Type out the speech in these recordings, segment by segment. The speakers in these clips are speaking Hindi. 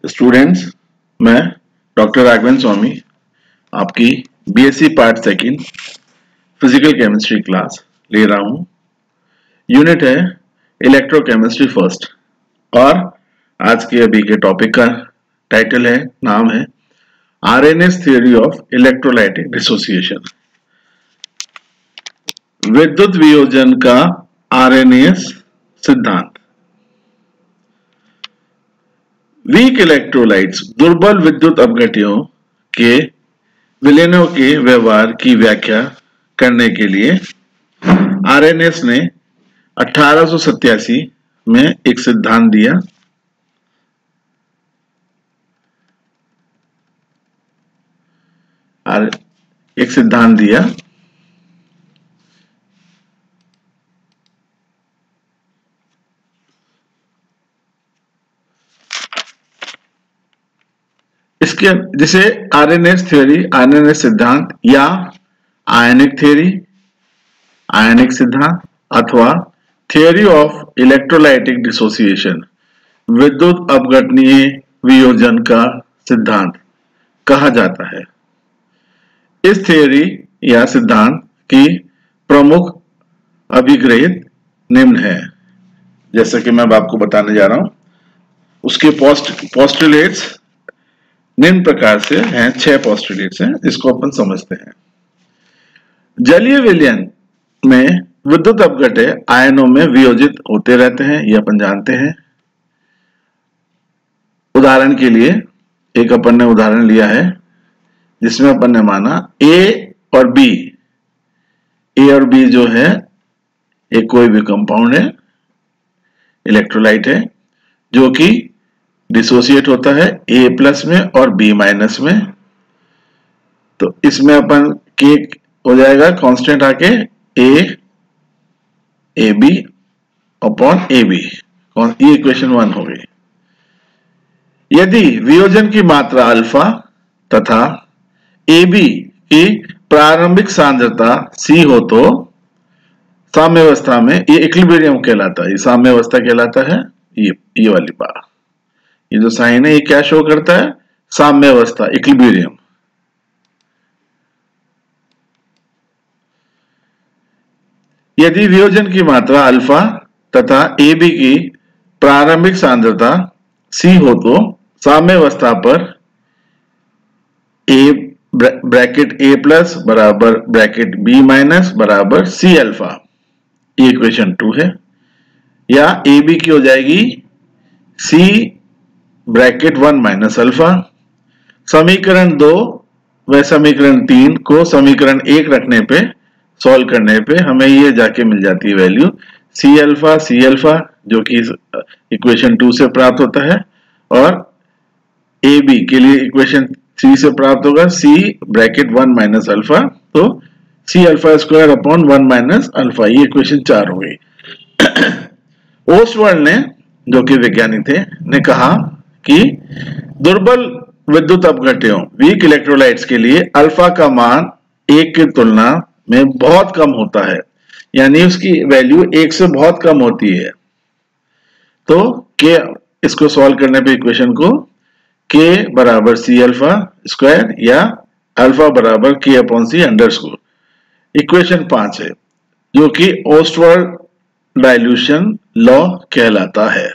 स्टूडेंट्स, मैं डॉक्टर राघवेंद्र स्वामी आपकी BSc part second physical chemistry class ले रहा हूं। यूनिट है इलेक्ट्रोकेमिस्ट्री फर्स्ट और आज के अभी के टॉपिक का टाइटल है, नाम है Arrhenius theory of electrolytic dissociation. विद्युत वियोजन का आरएनएस सिद्धांत। वीक इलेक्ट्रोलाइट्स दुर्बल विद्युत अपघट्यों के विलयनों के व्यवहार की व्याख्या करने के लिए आरएनएस ने 1887 में एक सिद्धांत दिया। इसके जिसे आरएनएस थ्योरी, आरएनएस सिद्धांत या आयनिक थ्योरी, आयनिक सिद्धांत अथवा थ्योरी ऑफ इलेक्ट्रोलाइटिक डिसोसिएशन, विद्युत अपघटनीय वियोजन का सिद्धांत कहा जाता है। इस थ्योरी या सिद्धांत की प्रमुख अभिग्रहित निम्न है, जैसा कि मैं आपको बताने जा रहा हूं। उसके पोस्टुलेट्स निम्न प्रकार से हैं, 6 पोस्टुलेट्स हैं, जिसको अपन समझते हैं। जलीय विलयन में विद्युत अपघट्य आयनों में वियोजित होते रहते हैं, ये अपन जानते हैं। उदाहरण के लिए एक अपन ने उदाहरण लिया है जिसमें अपन ने माना ए और बी जो है एक कोई भी कंपाउंड है, इलेक्ट्रोलाइट है, जो कि डिसोसिएट होता है ए प्लस में और बी माइनस में। तो इसमें अपन के हो जाएगा कांस्टेंट आके A B upon A B, ये इक्वेशन 1 हो गई। यदि वियोजन की मात्रा अल्फा तथा ए बी की प्रारंभिक सांद्रता सी हो तो साम्यावस्था में ये इक्विलिब्रियम कहलाता है, ये साम्यावस्था कहलाता है। ये वाली बात, ये जो साइन है ये क्या शो करता है? साम्यावस्था, इक्विलिब्रियम। यदि वियोजन की मात्रा अल्फा तथा ए बी की प्रारंभिक सांद्रता सी हो तो साम्यावस्था पर ए ब्रैकेट ए प्लस बराबर ब्रैकेट बी माइनस बराबर सी अल्फा, ये इक्वेशन 2 है। या ए बी की हो जाएगी सी ब्रैकेट 1 माइनस अल्फा। समीकरण 2 व समीकरण 3 को समीकरण 1 रखने पे, सॉल्व करने पे हमें ये जाके मिल जाती है वैल्यू सी अल्फा जो कि इक्वेशन 2 से प्राप्त होता है, और ए बी के लिए इक्वेशन 3 से प्राप्त होगा सी ब्रैकेट 1 माइनस अल्फा, तो C alpha square upon 1 minus alpha, ये इक्वेशन 4 हो गई। ओस्टवर्ड ने, जो कि वैज्ञानिक थे, ने कहा कि दुर्बल विद्युत अपघट्यों, वीक इलेक्ट्रोलाइट्स के लिए अल्फा का मान 1 की तुलना में बहुत कम होता है, यानी उसकी वैल्यू 1 से बहुत कम होती है। तो के इसको सॉल्व करने पे इक्वेशन को के बराबर सी अल्फा स्क्वायर या अल्फा बराबर के अपॉन सी अंडरस्कोर, इक्वेशन 5 है, जो कि ओस्टवर्ड डाइल्यूशन लॉ कहलाता है।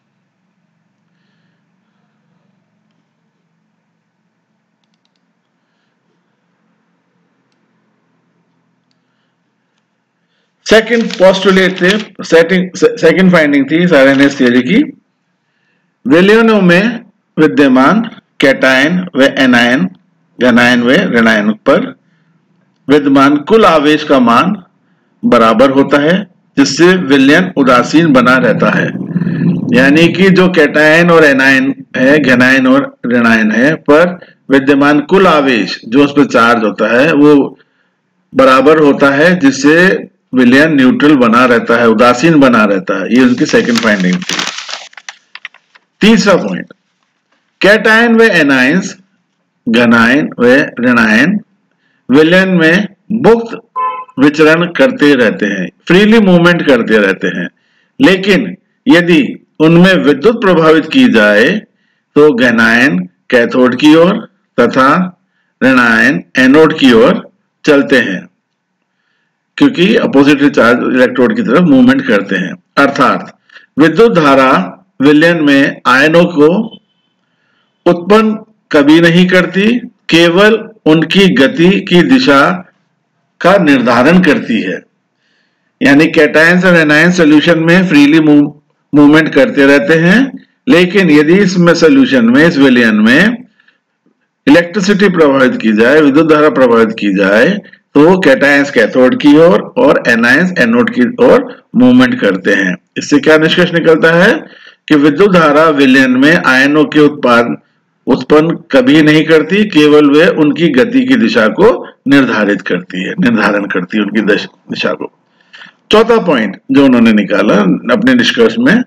सेकंड पोस्टुलेट थे, सेकंड फाइंडिंग थी आरएनएस थ्योरी की, विलयनों में विद्यमान कैटायन व एनायन, घनायन व ऋणायन पर विद्यमान कुल आवेश का मान बराबर होता है, जिससे विलयन उदासीन बना रहता है। यानी कि जो कैटायन और एनायन है, घनायन और ऋणायन है, पर विद्यमान कुल आवेश जो उस पर चार्ज होता है वो बराबर होता है, जिससे विलयन न्यूट्रल बना रहता है, उदासीन बना रहता है। ये उनकी सेकंड फाइंडिंग थी। तीसरा पॉइंट, कैटायन व एनायंस, घनायन व ऋणायन विलयन में मुक्त विचरण करते रहते हैं, फ्रीली मूवमेंट करते रहते हैं, लेकिन यदि उनमें विद्युत प्रभावित की जाए तो गहनायन कैथोड की ओर तथा ऋणायन एनोड की ओर चलते हैं, क्योंकि अपोजिटली चार्ज इलेक्ट्रोड की तरफ मूवमेंट करते हैं। अर्थात विद्युत धारा विलयन में आयनों को उत्पन्न कभी नहीं करती, केवल उनकी गति की दिशा का निर्धारण करती है। यानी कैटायंस और एनायंस सॉल्यूशन में फ्रीली मूवमेंट करते रहते हैं, लेकिन यदि इसमें सॉल्यूशन में, इस विलयन में इलेक्ट्रिसिटी प्रवाहित की जाए, विद्युत धारा प्रवाहित की जाए, तो कैटायंस कैथोड की ओर और एनायंस एनोड की ओर मूवमेंट करते हैं। इससे क्या निष्कर्ष निकलता है कि विद्युत धारा विलयन में आयनों के उत्पन्न कभी नहीं करती, केवल वे उनकी गति की दिशा को निर्धारण करती है उनकी दिशा को। चौथा पॉइंट जो उन्होंने निकाला अपने निष्कर्ष में,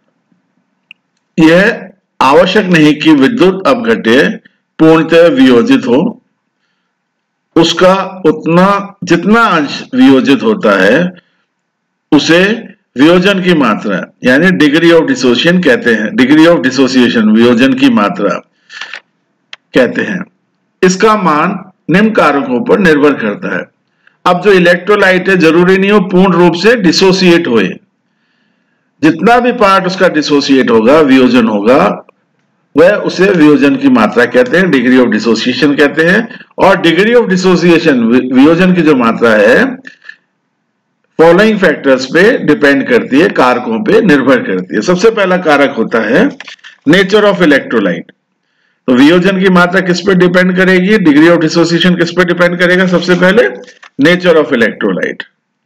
यह आवश्यक नहीं कि विद्युत अपघट्य पूर्णतः वियोजित हो, उसका उतना जितना अंश वियोजित होता है उसे वियोजन की मात्रा यानी डिग्री ऑफ डिसोसिएशन कहते हैं। डिग्री ऑफ डिसोसिएशन वियोजन की मात्रा कहते हैं। इसका मान निम्न कारकों पर निर्भर करता है। अब जो इलेक्ट्रोलाइट है जरूरी नहीं हो पूर्ण रूप से डिसोसिएट होए, जितना भी पार्ट उसका डिसोसिएट होगा, वियोजन होगा, वह उसे वियोजन की मात्रा कहते हैं, डिग्री ऑफ डिसोसिएशन कहते हैं। और डिग्री ऑफ डिसोसिएशन वियोजन की जो मात्रा है फॉलोइंग फैक्टर्स पे डिपेंड करती है, कारकों पे निर्भर करती है। सबसे पहला कारक होता है नेचर ऑफ इलेक्ट्रोलाइट। तो वियोजन की मात्रा किस पे डिपेंड करेगी, डिग्री ऑफ डिसोसिएशन किस पे डिपेंड करेगा? सबसे पहले नेचर ऑफ इलेक्ट्रोलाइट।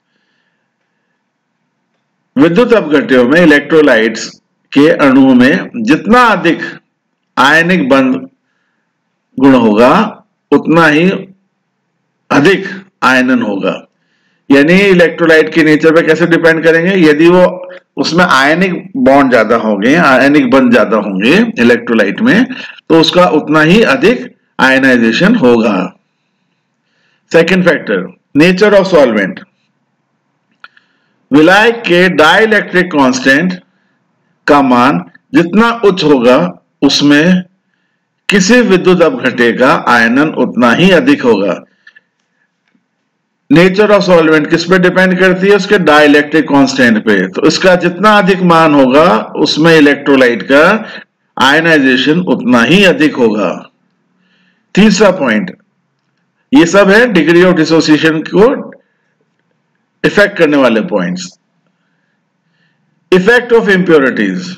विद्युत अपघट्यों में इलेक्ट्रोलाइट्स के अणुओं में जितना अधिक आयनिक बंध गुण होगा उतना ही अधिक आयनन होगा। यानी इलेक्ट्रोलाइट के नेचर पे कैसे डिपेंड करेंगे? यदि वो उसमें आयनिक बॉन्ड ज्यादा होंगे, आयनिक बंध ज्यादा होंगे इलेक्ट्रोलाइट में, तो उसका उतना ही अधिक आयनाइजेशन होगा। Second factor nature of solvent. विलायक के डाइलेक्ट्रिक कांस्टेंट का मान जितना उच्च होगा उसमें किसी विद्युत अपघट्य का आयनन उतना ही अधिक होगा। नेचर ऑफ सॉल्वेंट किस पे डिपेंड करती है? उसके डाइलेक्ट्रिक कांस्टेंट पे। तो इसका जितना अधिक मान होगा उसमें इलेक्ट्रोलाइट का आयनाइजेशन उतना ही अधिक होगा। तीसरा पॉइंट, ये सब है डिग्री ऑफ डिसोसिएशन को इफेक्ट करने वाले पॉइंट्स। Effect of impurities.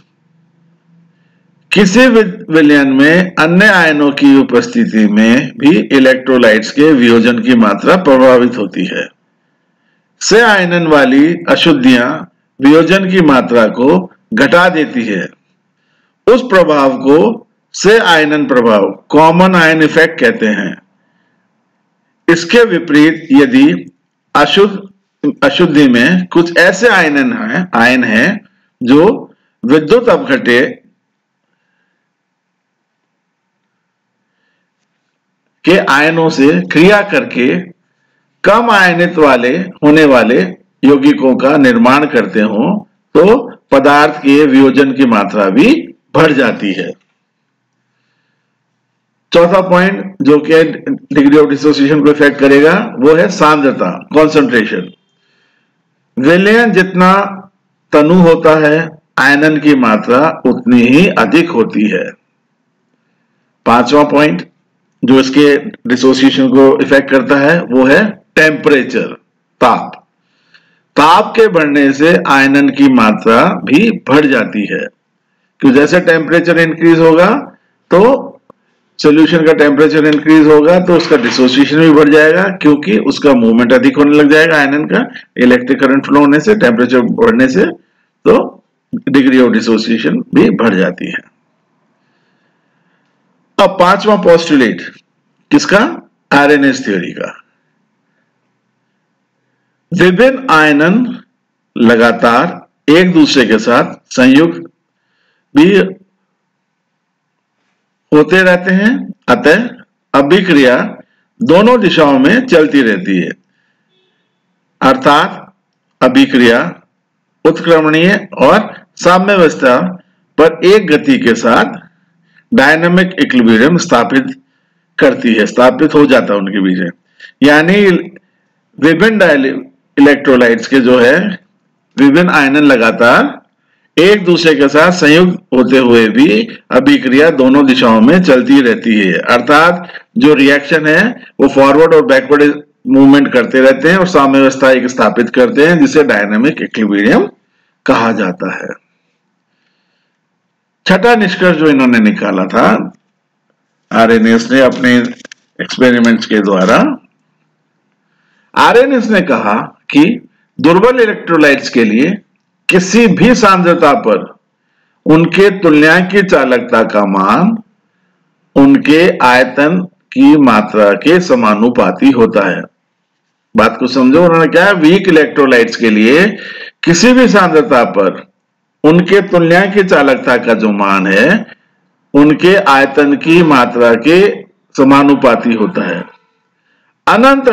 किसी विलयन में अन्य आयनों की उपस्थिति में भी इलेक्ट्रोलाइट्स के वियोजन की मात्रा प्रभावित होती है। से आयनन वाली अशुद्धियां वियोजन की मात्रा को घटा देती है। उस प्रभाव को से आयनन प्रभाव, कॉमन आयन इफेक्ट कहते हैं। इसके विपरीत यदि अशुद्धि में कुछ ऐसे आयन हैं जो विद्युत अपघट्य के आयनों से क्रिया करके कम आयनित होने वाले यौगिकों का निर्माण करते हो, तो पदार्थ के वियोजन की मात्रा भी बढ़ जाती है। चौथा पॉइंट जो कि डिग्री ऑफ डिसोसिएशन को इफेक्ट करेगा वो है सांद्रता, कॉन्सेंट्रेशन। विलयन जितना तनु होता है आयनन की मात्रा उतनी ही अधिक होती है। पांचवा पॉइंट जो इसके डिसोसिएशन को इफेक्ट करता है वो है टेम्परेचर, ताप। ताप के बढ़ने से आयनन की मात्रा भी बढ़ जाती है, क्योंकि जैसे टेम्परेचर इंक्रीज होगा तो सॉल्यूशन का टेम्परेचर इंक्रीज होगा तो उसका डिसोसिएशन भी बढ़ जाएगा, क्योंकि उसका मूवमेंट अधिक होने लग जाएगा आयनन का, इलेक्ट्रिक करंट फ्लो होने से, टेम्परेचर बढ़ने से, तो डिग्री ऑफ डिसोसिएशन भी बढ़ जाती है। अब पांचवा पोस्टुलेट किसका? आरएनएस थ्योरी का। विभिन्न आयनन लगातार एक दूसरे के साथ संयुक्त भी होते रहते हैं, अतः अभिक्रिया दोनों दिशाओं में चलती रहती है। अर्थात अभिक्रिया उत्क्रमणीय और साम्यावस्था पर एक गति के साथ डायनामिक इक्विलिब्रियम स्थापित करती है, स्थापित हो जाता है उनके बीच में। यानी विभिन्न इलेक्ट्रोलाइट्स के जो है विभिन्न आयनन लगातार एक दूसरे के साथ संयुक्त होते हुए भी अभिक्रिया दोनों दिशाओं में चलती रहती है, अर्थात जो रिएक्शन है वो फॉरवर्ड और बैकवर्ड मूवमेंट करते रहते हैं और साम्यावस्था एक स्थापित करते हैं, जिसे डायनामिक इक्विलिब्रियम कहा जाता है। छठा निष्कर्ष जो इन्होंने निकाला था आरएनएस ने अपने एक्सपेरिमेंट्स के द्वारा, आरएनएस ने कहा कि दुर्बल इलेक्ट्रोलाइट्स के लिए किसी भी सांद्रता पर उनके तुल्यांकीय चालकता का मान उनके आयतन की मात्रा के समानुपाती होता है। बात को समझो, उन्होंने क्या है, वीक इलेक्ट्रोलाइट्स के लिए किसी भी सांद्रता पर उनके तुल्यांकीय चालकता का जो मान है उनके आयतन की मात्रा के समानुपाती होता है। अनंत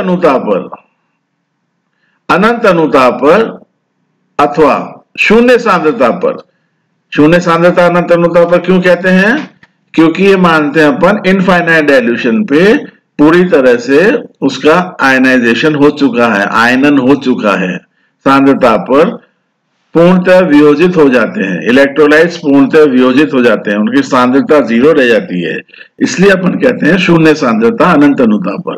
अनुता पर अथवा शून्य सांद्रता पर, शून्य सांद्रता अनंत अनुता पर क्यों कहते हैं, क्योंकि ये मानते हैं अपन इनफाइनाइट डाइल्यूशन पे पूरी तरह से उसका आयनाइजेशन हो चुका है, आयनन हो चुका है, सांद्रता पर पूर्णतः वियोजित हो जाते हैं, इलेक्ट्रोलाइट्स पूर्णतः वियोजित हो जाते हैं, उनकी सांद्रता 0 रह जाती है, इसलिए अपन कहते हैं शून्य सांद्रता अनंत अनुता पर।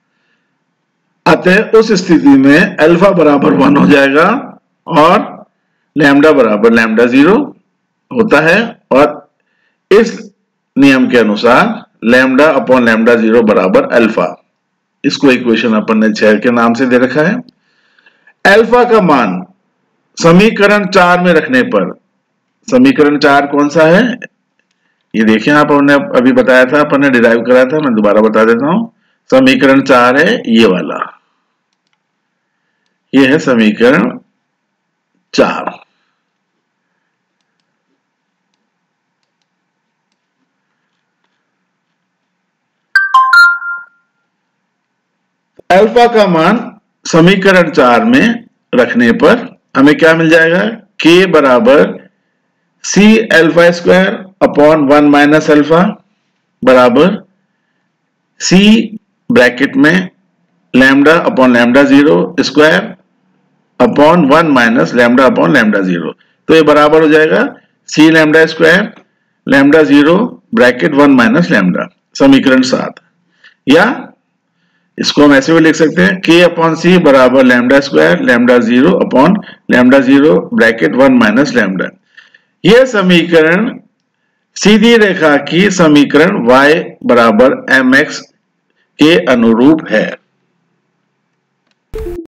अतः उस स्थिति में अल्फा बराबर 1 हो जाएगा और लैम्डा बराबर लैम्डा 0 होता है, और इस नियम के अनुसार लैम्डा अपॉन लैम्डा 0 बराबर अल्फा। इसको इक्वेशन अपन ने 6 के नाम से दे रखा है। अल्फा का मान समीकरण 4 में रखने पर, समीकरण 4 कौन सा है ये देखिए, आप हमने अभी बताया था, अपन ने डिराइव कराया था, मैं दोबारा बता देता हूं। समीकरण 4 है ये वाला, ये है समीकरण 4। अल्फा का मान समीकरण 4 में रखने पर हमें क्या मिल जाएगा, k बराबर c alpha square upon 1 minus alpha बराबर c ब्रैकेट में lambda upon lambda 0 square upon 1 minus lambda upon lambda 0। तो ये बराबर हो जाएगा c lambda square lambda 0 bracket 1 minus lambda, समीकरण 7। या इसको हम ऐसे भी लिख सकते हैं, k अपॉन सी बराबर lambda square lambda 0 upon lambda 0 bracket 1 minus lambda. यह समीकरण सीधी रेखा की समीकरण y बराबर mx के अनुरूप है।